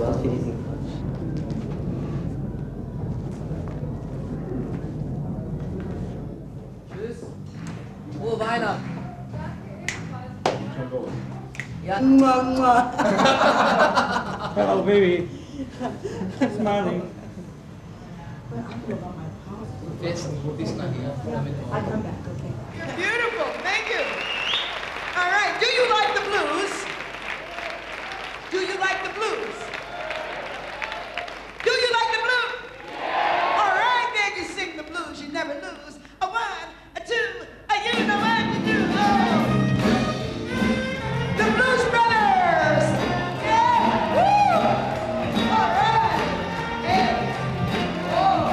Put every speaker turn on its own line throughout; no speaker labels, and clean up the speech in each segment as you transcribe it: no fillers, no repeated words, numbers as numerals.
Tschüss. Frohe Weihnachten. Ja.
Hello, baby. Smiling.
Jetzt bis nachher.
I come back, okay.
You're beautiful. Thank you. All right. Do you like the blues? Do you like the blues? Do you like the blues? Yeah. All right, then you sing the blues. You never lose. A one, a two, a you know what to do. Oh. The Blues Brothers. Yeah. Woo. All right. Hey. Oh.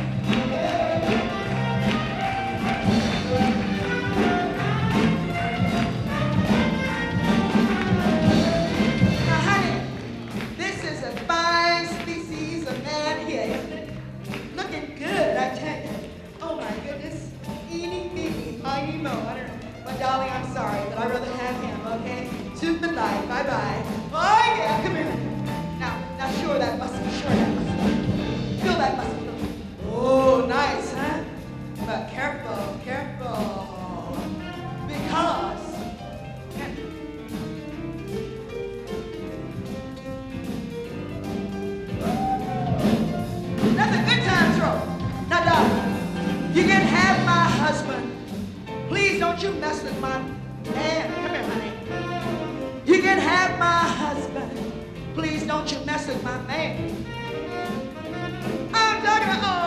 Now, honey, this is a fine species of man here, isn't it? Looking good, I tell you. Oh my goodness. Eeny, meeny, miny, mo. I don't know. But darling, I'm sorry, but I'd rather have him, okay? Suit the life. Bye-bye. Oh yeah, come here. Now, sure that muscle. Feel that muscle. Oh, nice, huh? But careful, careful. Because that's a good time throw. Now, darling, you can have my husband. Please don't you mess with my man. Come here, honey. You can have my husband. Please don't you mess with my man. I'm talking about